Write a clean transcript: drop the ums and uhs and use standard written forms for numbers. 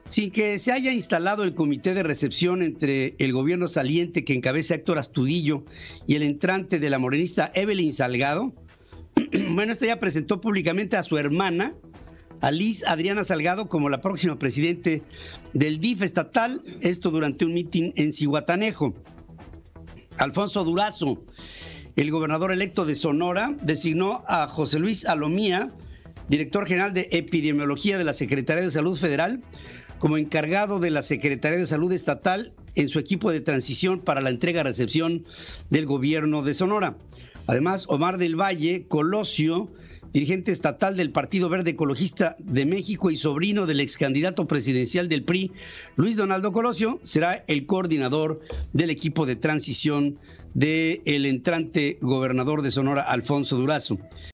Sin que se haya instalado el comité de recepción entre el gobierno saliente que encabeza Héctor Astudillo y el entrante de la morenista Evelyn Salgado, bueno, esta ya presentó públicamente a su hermana, a Liz Adriana Salgado, como la próxima presidente del DIF estatal, esto durante un mitin en Zihuatanejo. Alfonso Durazo, el gobernador electo de Sonora, designó a José Luis Alomía, director general de epidemiología de la Secretaría de Salud Federal, como encargado de la Secretaría de Salud Estatal en su equipo de transición para la entrega-recepción del gobierno de Sonora. Además, Omar del Valle Colosio, dirigente estatal del Partido Verde Ecologista de México y sobrino del ex candidato presidencial del PRI, Luis Donaldo Colosio, será el coordinador del equipo de transición del entrante gobernador de Sonora, Alfonso Durazo.